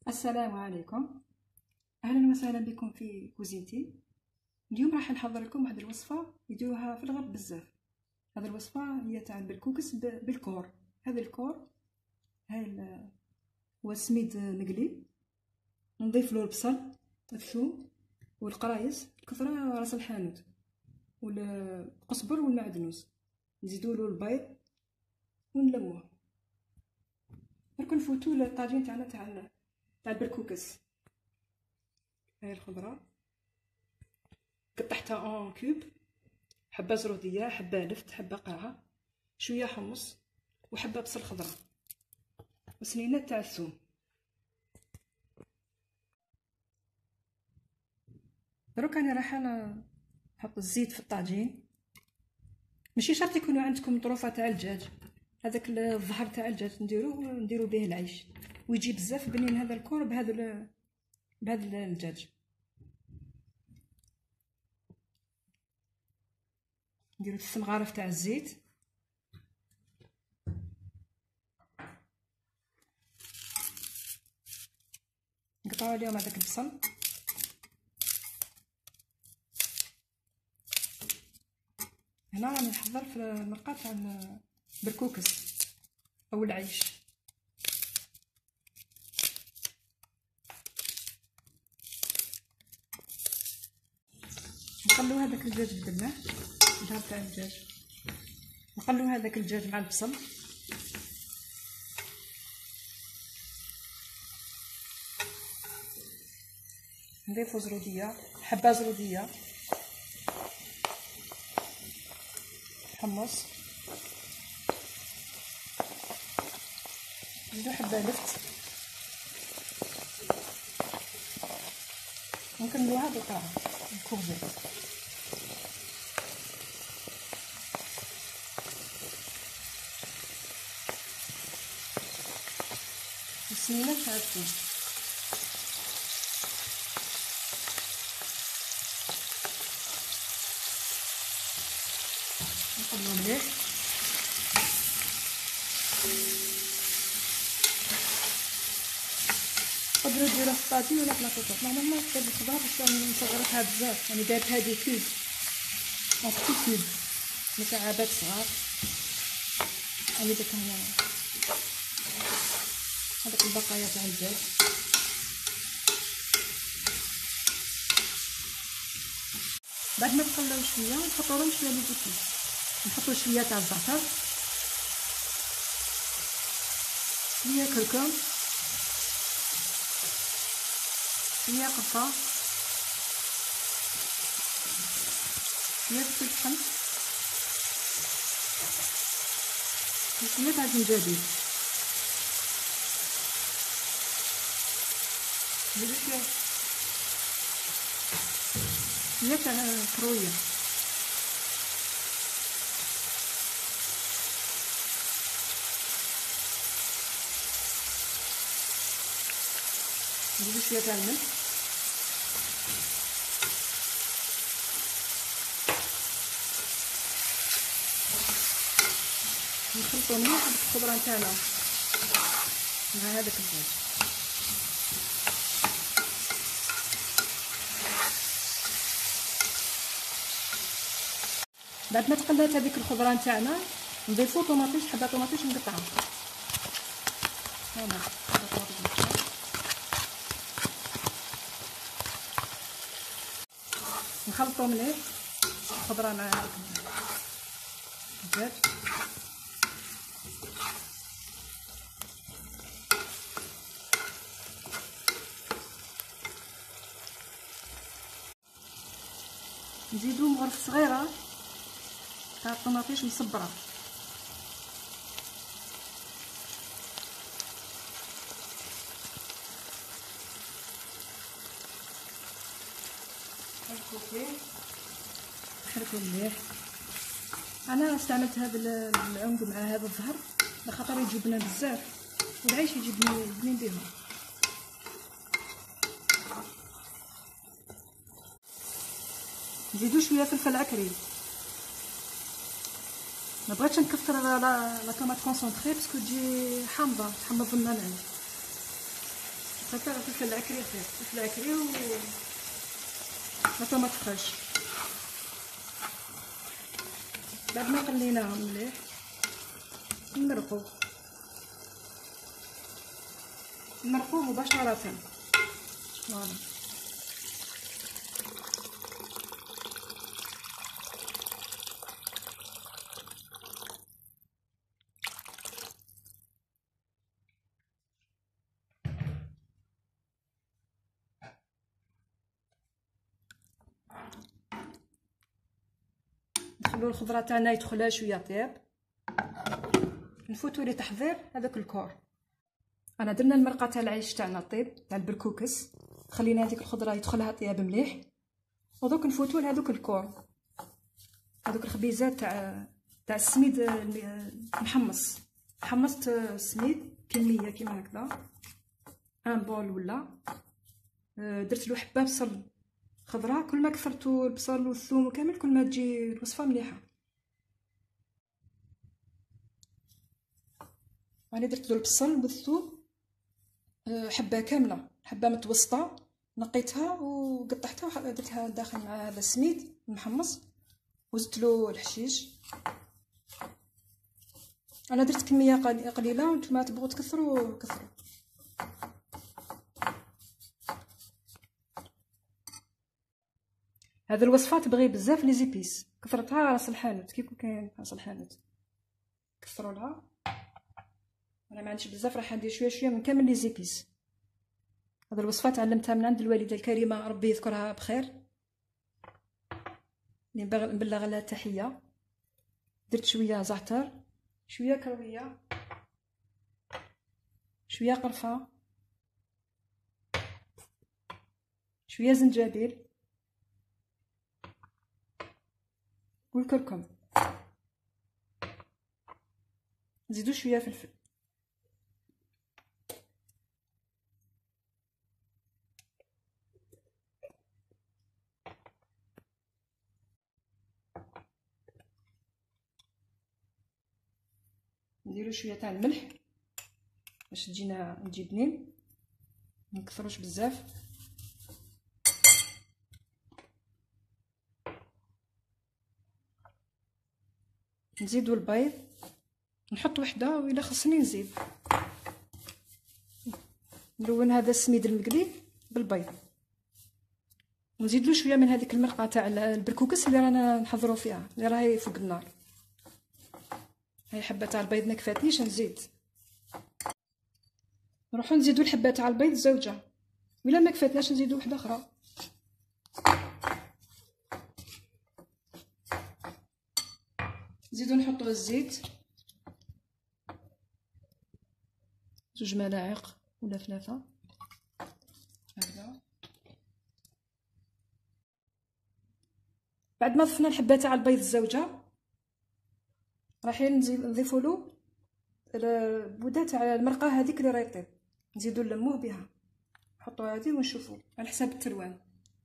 السلام عليكم. اهلا وسهلا بكم في كوزينتي. اليوم راح نحضر لكم واحد الوصفه يديروها في الغرب بزاف. هذه الوصفه هي تاع بالكوكس بالكور. هذا الكور هو سميد مقلي، نضيف له البصل الثوم والقرايص الكثره راس الحانوت والقزبر والمعدنوس، نزيدوا له البيض ونلموه. درك نفوتوا الطاجين تاعنا تاع البركوكس. هاي الخضره قطعتها اون كوب، حبه زروديه، حبه لفت، حبه قاعه، شويه حمص وحبه بصل خضراء وسنينه تاع الثوم. دروك انا راح نحط الزيت في الطاجين. ماشي شرط يكونوا عندكم طروفه تاع الدجاج، هذاك الظهر تاع الدجاج نديرو به العيش ويجي بزاف بنين هذا الكور بهذا الدجاج. نديرو الثمغارف تاع الزيت، نقطعوا عليهم هذاك البصل، هنا راني نحضر في المرقه تاع البركوكس او العيش. نقلو هذاك الدجاج بالماء، الظهر تاع الدجاج، نقلو هذاك الدجاج مع البصل، نضيفو زروديه، حبه زروديه، حمص، نزيدو حبه لفت، ونكملوها بالقاعه الكوفي. والسنينه تاع الثوم. نقلبو مليح، تقدروا ديروه في الطاجين ولا في لاطوطات. نورمالمون كتبدا الخضار باش نصغرها بزاف، يعني دارتها دي كوب اون بتي كوب مكعبات صغار. هاني داك هذاك البقايا تاع الدجاج. بعد ما تقلاو شويه نحطوا لهم شويه ليكوتي، نحطوا شويه تاع الزعتر، شويه كركم، شويه قرفه، شويه فلفل، وشويه تاع زنجبيل. نديرو شويه تاع كرويه، نديرو شويه تاع الملح، نخلطو مليح هاد الخضره نتاعنا مع هذاك الدجاج. بعد ما تقلات هذيك الخضره نتاعنا نضيفو طوماطيش، حبه طوماطيش مقطعه، هنا حبه طوماطيش مقطعه، نخلطو مليح الخضره مع الدجاج. نزيدو مغرفه صغيره تاع الطماطيش مصبره، نحركو مليح. انا استعملت هذا العمق مع هذا الظهر لخاطر يجيبنا بزاف والعيش يجي بنين بيهم. نزيدو شويه فلفل عكري، ما بغيتش نكثر لا طوماط كونسونطري باسكو تجي حامضه تحمض لنا العيش، خاطر الفلفل العكري خير، الفلفل العكري و ما تبقاش. بعد ما قليناهم مليح نمرقو مباشرة. فوالا ندخلو الخضره تاعنا يدخلها شويه طيب، نفوتو لتحضير هذاك الكور. انا درنا المرقه تاع العيش تاعنا طيب تاع البركوكس، خلينا هذيك الخضره يدخلها طياب مليح، ودوك نفوتو لهذوك الكور، هذوك الخبيزات تاع السميد محمص. حمصت السميد كميه كيما هكذا ان بول ولا درت له حبه بصل خضراء. كل ما كثرتو البصل والثوم وكامل كل ما تجي الوصفه مليحه. راني درت له البصل والثوم حبه كامله، حبه متوسطه نقيتها وقطعتها ودرتها داخل مع هذا السميد المحمص، وزدت له الحشيش. انا درت كميه قليله وانتم تبغوا تكثروا كثروا. هذه الوصفه تبغي بزاف لي زيبيس، كثرتها راس الحانوت كيف كاين راس الحانوت كثروا لها. انا ما عنديش بزاف، راح ندير شويه شويه من كامل لي زيبيس. هذه الوصفه تعلمتها من عند الوالده الكريمه ربي يذكرها بخير، نبلغ لها التحيه. درت شويه زعتر، شويه كرويه، شويه قرفه، شويه زنجبيل والكركم، نزيدو شويه فلفل. نديرو شويه تاع الملح باش تجي بنين، ما نكثروش بزاف. نزيدو البيض، نحط وحده وإلا خصني نزيد. نلون هذا السميد المقلي بالبيض، ونزيد له شويه من هذيك المرقه تاع البركوكس اللي رانا نحضروا فيها، اللي راهي فوق النار. هاي حبه تاع البيض ما كفاتنيش نزيد، نروحو نزيدو الحبه تاع البيض زوجه، ولا ما كفاتناش نزيدو وحده اخرى. نزيدو نحطو الزيت 2 ملاعق ولا 3 هكذا. بعد ما ضفنا الحبه تاع البيض الزوجه رايحين نضيفوا له البوده تاع المرقه هذيك اللي راهي طيب، نزيدو نلموه بها، نحطو هذه ونشوفوا على حساب التلوان.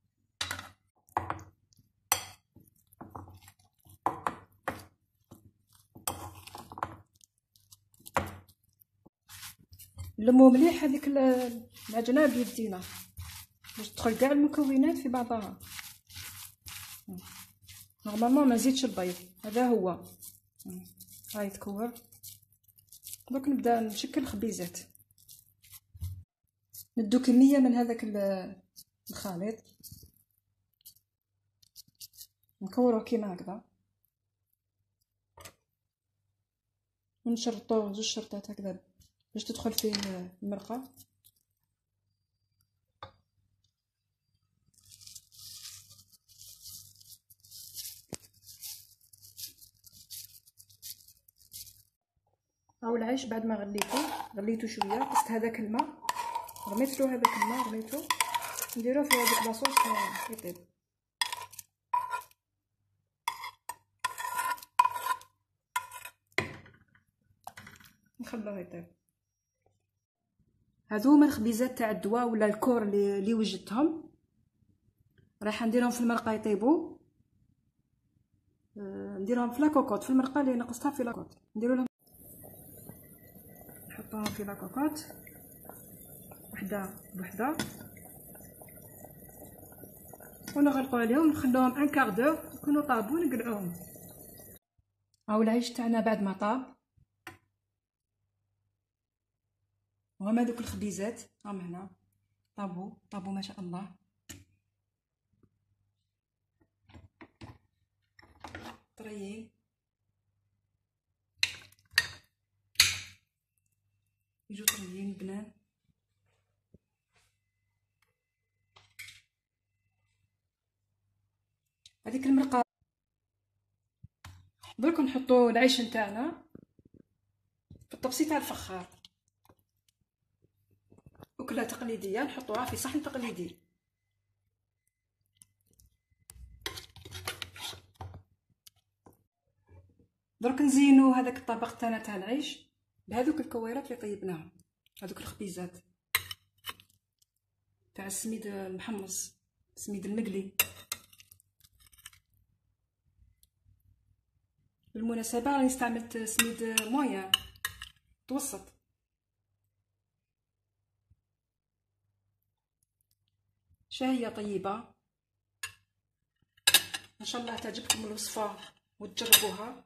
نلمو مليح هذيك العجينه بيدينا باش تدخل كاع المكونات في بعضها. نورمالمون ما نزيدش البيض، هذا هو هاي تكور. دوك نبدا نشكل خبيزات. ندو كميه من هذاك الخليط نكوروه كيما هكذا، ونشرطوه 2 شرطات هكذا باش تدخل فيه المرقه. هاو العيش بعد ما غليته شويه، قصت هذاك الماء، رميت له هذاك الماء، رميته نديروه في هذيك لاصوص يطيب. نخلوه يطيب. هادو هما الخبيزات تاع الدواء ولا الكور اللي وجدتهم، رايحه نديرهم في المرقه يطيبوا. نديرهم في لاكوكوط، في المرقه اللي نقصتها في لاكوكوط نديرو لهم، نحطوهم في لاكوكوط وحده بوحده ونغلقوا عليهم ونخلوهم ان كار دور يكونوا طابوا نقلعوهم. هاو العيش تاعنا بعد ما طاب، وهما دوك الخبيزات راهم هنا طابوا ما شاء الله. طريين يجوا طريين بنان. هذيك المرقه درك نحطوا العيش نتاعنا في الطبسي تاع الفخار، وكلها تقليديه نحطوها في صحن تقليدي. درك نزينوا هذاك الطبق تاعنا تاع العيش بهذوك الكويرات اللي طيبناهم، هذوك الخبيزات تاع السميد المحمص، السميد المقلي. بالمناسبه راني استعملت سميد مويا متوسط. شاهيه طيبه، ان شاء الله تعجبكم الوصفه وتجربوها.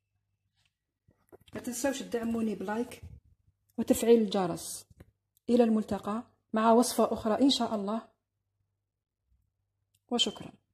ما تنسوش تدعموني بلايك وتفعيل الجرس. الى الملتقى مع وصفه اخرى ان شاء الله، وشكرا.